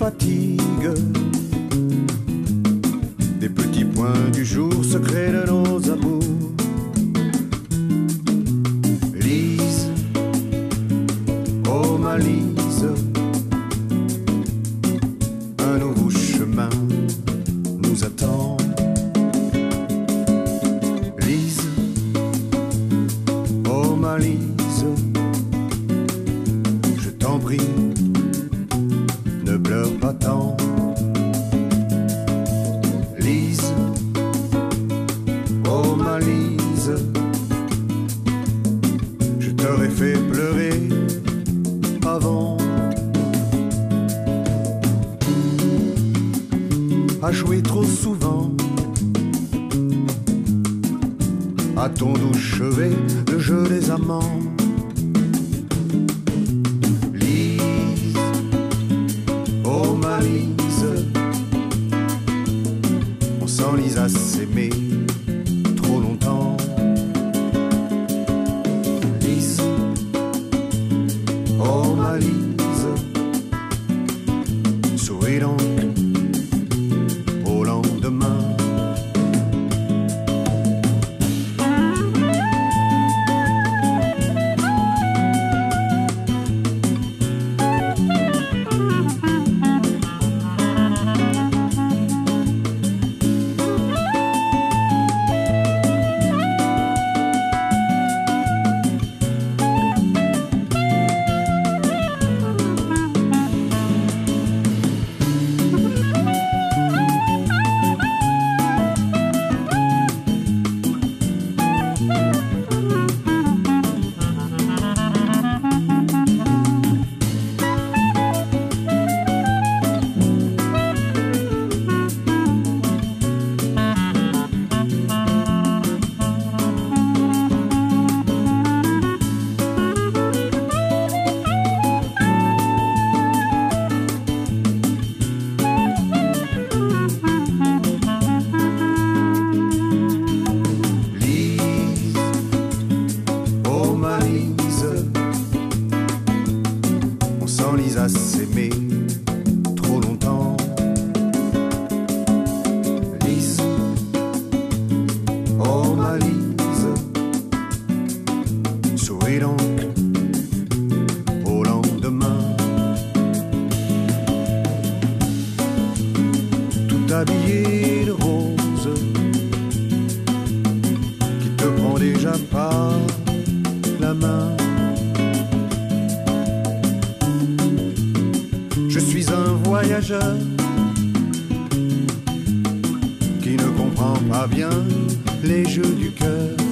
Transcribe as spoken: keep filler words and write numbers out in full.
fatigue. Des petits points du jour, secrets de nos amours. Lise, oh ma Lise, un nouveau chemin nous attend. Lise, oh ma Lise, je t'en prie, ne pleure pas tant. Lise, oh ma Lise, je t'aurais fait pleurer avant. À jouer trop souvent à ton doux chevet le jeu des amants. Lise, oh ma Lise, on s'enlise à s'aimer trop longtemps. Lise, oh ma Lise, souris donc au lendemain. S'enlise à s'aimer trop longtemps. Lise, oh ma Lise, souris donc au lendemain. Tout habillé de rose, qui te prend déjà par la main. Je suis un voyageur qui ne comprend pas bien les jeux du cœur.